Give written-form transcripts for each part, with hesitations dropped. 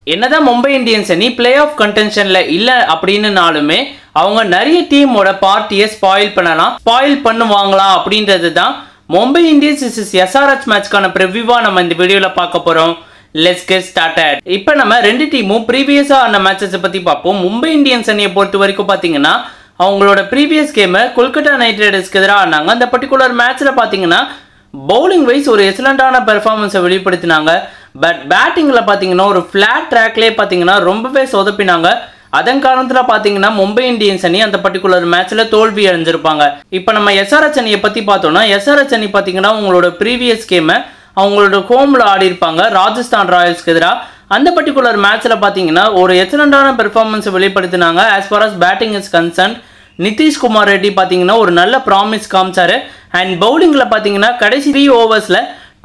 என்னதான் மும்பை இந்தியன்ஸ் அணி play off கண்டென்ஷன்ல இல்ல அப்படின்னுனாலுமே அவங்க நிறைய டீமோட பார்ட்டியை ஸ்பாயில் பண்ணலாம், ஸ்பாயில் பண்ணுவாங்களா அப்படின்றது தான் மும்பை இந்தியன்ஸ் vs SRH மேட்ச்க்கான ப்ரிவ்யூவா நம்ம இந்த வீடியோல பார்க்க போறோம். Let's get started. இப்போ நம்ம ரெண்டு டீமும் ப்ரீவியஸா ஆன மேட்சஸை பத்தி பார்ப்போம். மும்பை இந்தியன்ஸ் அணியை பொறுத்த வரைக்கும் பாத்தீங்கன்னா அவங்களோட ப்ரீவியஸ் கேமை கொல்கத்தா நைட் ரைடர்ஸ்க்கு எதிராக ஆனாங்க. அந்த பர்டிகுலர் மேட்ச்ல பாத்தீங்கன்னா பவுலிங் வைஸ் ஒரு எக்ஸலண்டான பெர்ஃபார்மன்ஸை வெளிப்படுத்தினாங்க. பட் பேட்டிங்ல பாத்தீங்கன்னா ஒரு ஃபிளாட் ட்ராக்லேயே பாத்தீங்கன்னா ரொம்பவே சொதப்பினாங்க. அதன் காரணத்தில் பார்த்தீங்கன்னா மும்பை இந்தியன்ஸ் அணி அந்த பர்டிகுலர் மேட்ச்சில் தோல்வி அடைஞ்சிருப்பாங்க. இப்போ நம்ம SRH அணியை பற்றி பார்த்தோம்னா SRH அணி பார்த்தீங்கன்னா அவங்களோட ப்ரீவியஸ் கேமை அவங்களோட ஹோமில் ஆடி இருப்பாங்க ராஜஸ்தான் ராயல்ஸ்க்கு எதிராக. அந்த பர்டிகுலர் மேட்ச்சில் பார்த்தீங்கன்னா ஒரு எக்ஸலண்டான பெர்ஃபார்மன்ஸை வெளிப்படுத்தினாங்க. As far as batting is concern Nitish Kumar Reddy பார்த்தீங்கன்னா ஒரு நல்ல ப்ராமிஸ் காமிச்சாரு. அண்ட் பவுலிங்கில் பார்த்தீங்கன்னா கடைசி 3 ஓவர்ஸில்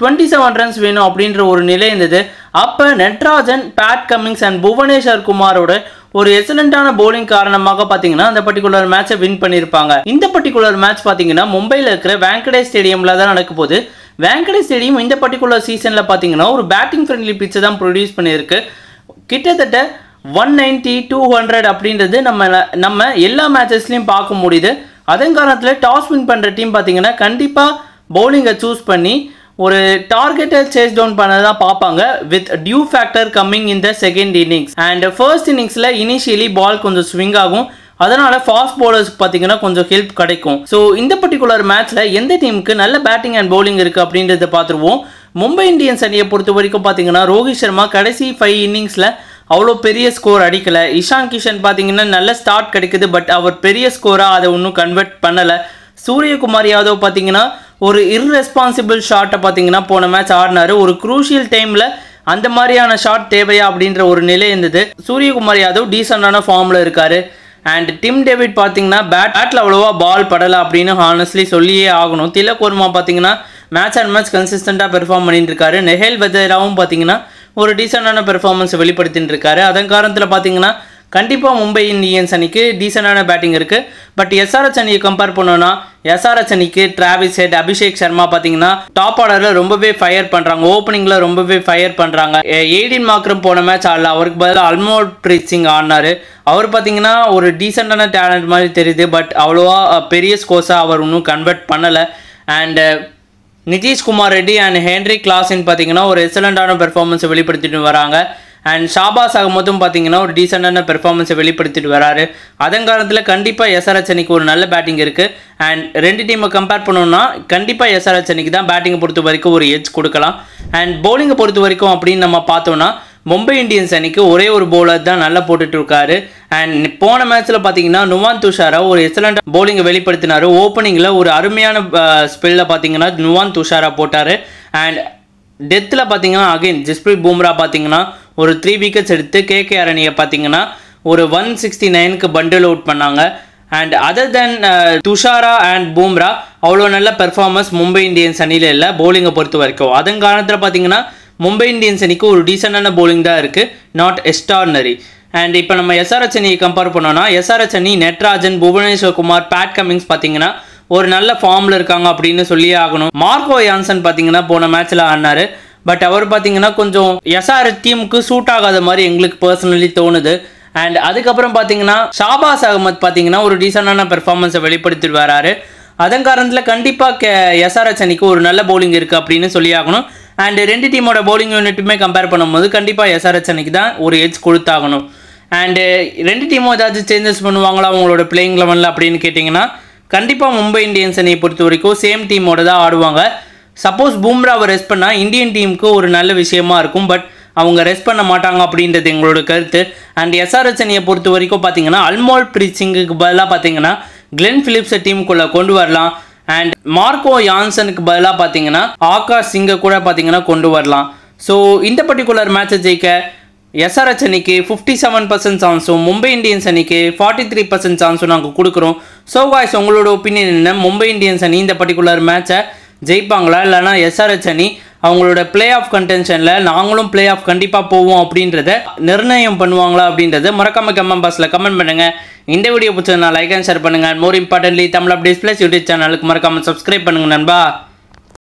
27 ரன்ஸ் வேணும் அப்படின்ற ஒரு நிலை இருந்தது. அப்போ Natarajan, Pat Cummins and Bhuvneshwar குமாரோட ஒரு எக்ஸலண்டான பவுலிங் காரணமாக பார்த்தீங்கன்னா அந்த பர்டிகுலர் மேட்சை வின் பண்ணியிருப்பாங்க. இந்த பர்டிகுலர் மேட்ச் பார்த்தீங்கன்னா மும்பையில் இருக்கிற வாங்கடே ஸ்டேடியமில் தான் நடக்க போகுது. வாங்கடே ஸ்டேடியம் இந்த பர்டிகுலர் சீசனில் பார்த்தீங்கன்னா ஒரு பேட்டிங் ஃப்ரெண்ட்லி பிச்சை தான் ப்ரொடியூஸ் பண்ணியிருக்கு. கிட்டத்தட்ட 190, 200 அப்படின்றது நம்ம எல்லா மேட்சஸ்லையும் பார்க்க முடியுது. அதன் காரணத்தில் டாஸ் வின் பண்ணுற டீம் பார்த்தீங்கன்னா கண்டிப்பாக பவுலிங்கை சூஸ் பண்ணி ஒரு டார்கெட்டை சேஸ் டவுன் பண்ண தான் பார்ப்பாங்க. With dew factor coming in the second innings and first இன்னிங்ஸில் இனிஷியலி பால் கொஞ்சம் ஸ்விங் ஆகும். அதனால ஃபாஸ்ட் பவுலர்ஸ்க்கு பார்த்தீங்கன்னா கொஞ்சம் ஹெல்ப் கிடைக்கும். ஸோ இந்த பர்டிகுலர் மேட்ச்சில் எந்த டீமுக்கு நல்ல பேட்டிங் அண்ட் பவுலிங் இருக்குது அப்படின்றத பார்த்துருவோம். மும்பை இந்தியன்ஸ் அணியை பொறுத்த வரைக்கும் பார்த்தீங்கன்னா ரோஹித் சர்மா கடைசி 5 இன்னிங்ஸில் அவ்வளோ பெரிய ஸ்கோர் அடிக்கலை. இஷான் கிஷன் பார்த்தீங்கன்னா நல்ல ஸ்டார்ட் கிடைக்குது. பட் அவர் பெரிய ஸ்கோராக அதை இன்னும் கன்வெர்ட் பண்ணலை. சூரியகுமார் யாதவ் பார்த்தீங்கன்னா ஒரு இர்ரெஸ்பான்சிபிள் ஷாட்டை பார்த்தீங்கன்னா போன மேட்ச் ஆடினாரு. ஒரு குரூஷியல் டைமில் அந்த மாதிரியான ஷாட் தேவையா அப்படின்ற ஒரு நிலை இருந்தது. சூரியகுமார் யாதவ் டீசெண்டான ஃபார்மில் இருக்காரு. அண்ட் டிம் டேவிட் பார்த்தீங்கன்னா பேட்டில் அவ்வளோவா பால் படலை அப்படின்னு ஹானஸ்ட்லி சொல்லியே ஆகணும். திலக் வர்மா பார்த்தீங்கன்னா மேட்ச் அண்ட் மேட்ச் கன்சிஸ்டண்ட்டாக பெர்ஃபார்ம் பண்ணிட்டு இருக்காரு. நெஹேல் வதேராவும் பார்த்தீங்கன்னா ஒரு டீசெண்டான பெர்ஃபார்மன்ஸை வெளிப்படுத்திட்டு இருக்காரு. அதன் காரணத்தில் பார்த்தீங்கன்னா கண்டிப்பாக மும்பை இந்தியன்ஸ் அணிக்கு டீசெண்டான பேட்டிங் இருக்குது. பட் SRH அணியை கம்பேர் பண்ணோன்னா SRH அணிக்கு டிராவிஸ் ஹெட், அபிஷேக் சர்மா பார்த்தீங்கன்னா டாப் ஆர்டரில் ரொம்பவே ஃபயர் பண்ணுறாங்க. ஓப்பனிங்கில் ரொம்பவே ஃபயர் பண்ணுறாங்க. எய்டின் மார்க்ரம் போன மேட்ச் ஆடல, அவருக்கு பதிலாக அல்மோட்பிரீத் சிங் ஆடினார். அவர் பார்த்தீங்கன்னா ஒரு டீசெண்டான டேலண்ட் மாதிரி தெரியுது. பட் அவ்வளோவா பெரிய ஸ்கோர்ஸாக அவர் இன்னும் கன்வெர்ட் பண்ணலை. And Nitish Kumar Reddy and Henry Klaasen பார்த்தீங்கன்னா ஒரு எக்ஸலண்டான பெர்ஃபார்மன்ஸை வெளிப்படுத்திட்டு வராங்க. அண்ட் ஷாபாஸ் அகமதும் பார்த்தீங்கன்னா ஒரு டீசெண்டான பெர்ஃபார்மன்ஸை வெளிப்படுத்திட்டு வராரு. அதன் காரணத்தில் கண்டிப்பாக SRH அணிக்கு ஒரு நல்ல பேட்டிங் இருக்குது. அண்ட் ரெண்டு டீமை கம்பேர் பண்ணோம்னா கண்டிப்பாக SRH அணிக்கு தான் பேட்டிங்கை பொறுத்த வரைக்கும் ஒரு எட்ஜ் கொடுக்கலாம். அண்ட் பவுலிங்கை பொறுத்த வரைக்கும் அப்படின்னு நம்ம பார்த்தோம்னா மும்பை இந்தியன்ஸ் அணிக்கு ஒரே ஒரு பவுலர் தான் நல்லா போட்டுட்டு இருக்காரு. அண்ட் போன மேட்ச்சில் பார்த்தீங்கன்னா நுவான் துஷாரா ஒரு எக்ஸலண்ட் பவுலிங்கை வெளிப்படுத்தினார். ஓப்பனிங்கில் ஒரு அருமையான ஸ்பெல்லில் பார்த்தீங்கன்னா நுவான் துஷாரா போட்டார். அண்ட் டெத்தில் பார்த்தீங்கன்னா அகைன் ஜஸ்பிரீத் பும்ரா பார்த்தீங்கன்னா ஒரு 3 விக்கெட்ஸ் எடுத்து KKR அணியை பார்த்தீங்கன்னா ஒரு 169க்கு பண்டில் அவுட் பண்ணாங்க. And other then Thushara and Bumrah அவ்வளோ நல்ல பெர்ஃபார்மன்ஸ் மும்பை இந்தியன்ஸ் அணியில் இல்லை பவுலிங்கை பொறுத்த வரைக்கும். அதன் காரணத்தில் பார்த்தீங்கன்னா மும்பை இந்தியன்ஸ் அணிக்கு ஒரு டீசெண்டான பவுலிங் தான் இருக்குது, நாட் எக்ஸ்ட்ரார்டினரி. அண்ட் இப்போ நம்ம SRH அணியை கம்பேர் பண்ணோன்னா SRH அணி நட்ராஜன், புவனேஸ்வர் குமார், பேட் கமிங்ஸ் பார்த்தீங்கன்னா ஒரு நல்ல ஃபார்மில் இருக்காங்க அப்படின்னு சொல்லியே ஆகணும். மார்க்கோ யான்சன் பார்த்தீங்கன்னா போன மேட்ச்சில் ஆடினார். பட் அவர் பார்த்தீங்கன்னா கொஞ்சம் SRH டீமுக்கு சூட் ஆகாத மாதிரி எங்களுக்கு பர்சனலி தோணுது. அண்ட் அதுக்கப்புறம் பார்த்தீங்கன்னா ஷாபாஸ் அகமத் பார்த்தீங்கன்னா ஒரு டீசெண்டான பெர்ஃபார்மன்ஸை வெளிப்படுத்திட்டு வராரு. அதன் காரணத்தில் கண்டிப்பாக SRH அணிக்கு ஒரு நல்ல பவுலிங் இருக்குது அப்படின்னு சொல்லி ஆகணும். அண்ட் ரெண்டு டீமோட பவுலிங் யூனிட்டுமே கம்பேர் பண்ணும்போது கண்டிப்பாக SRH அணிக்கு தான் ஒரு எட்ஜ் கொடுத்தாகணும். அண்டு ரெண்டு டீமும் ஏதாச்சும் சேஞ்சஸ் பண்ணுவாங்களா அவங்களோட பிளேயிங் லெவனில் அப்படின்னு கேட்டிங்கன்னா கண்டிப்பாக மும்பை இந்தியன்ஸ் அணியை பொறுத்த வரைக்கும் சேம் டீமோட தான் ஆடுவாங்க. சப்போஸ் பும்ராவை ரெஸ்ட் பண்ணால் இந்தியன் டீமுக்கு ஒரு நல்ல விஷயமா இருக்கும். பட் அவங்க ரெஸ்ட் பண்ண மாட்டாங்க அப்படின்றது எங்களோட கருத்து. அண்ட் SRH அணியை பொறுத்த வரைக்கும் பார்த்தீங்கன்னா அல்மோட்பிரீத் சிங்குக்கு பதிலாக பார்த்தீங்கன்னா கிளென் பிலிப்ஸை டீமுக்குள்ளே கொண்டு வரலாம். அண்ட் மார்க்கோ யான்சனுக்கு பதிலாக பார்த்தீங்கன்னா ஆகாஷ் சிங்கை கூட பார்த்தீங்கன்னா கொண்டு வரலாம். ஸோ இந்த பர்டிகுலர் மேட்சை ஜெயிக்க SRH அணிக்கு 57% சான்ஸும் மும்பை இந்தியன்ஸ் அணிக்கு 43% சான்ஸும் நாங்கள் கொடுக்குறோம். ஸோ காய்ஸ், உங்களோட ஒப்பீனியன் என்ன? மும்பை இந்தியன்ஸ் அணி இந்த பர்டிகுலர் மேட்சை ஜெயிப்பாங்களா, இல்லைனா SRH அணி அவங்களோட பிளே ஆஃப் கண்டென்ஷனில் நாங்களும் பிளே ஆஃப் கண்டிப்பாக போவோம் அப்படின்றத நிர்ணயம் பண்ணுவாங்களா அப்படின்றத மறக்காம கமெண்ட் பாக்ஸில் கமெண்ட் பண்ணுங்கள். இந்த வீடியோ பிடிச்சதுனா லைக் அண்ட் ஷேர் பண்ணுங்கள். More importantly Tamil updates plus YouTube சேனலுக்கு மறக்காமல் சப்ஸ்கிரைப் பண்ணுங்கள் நண்பா.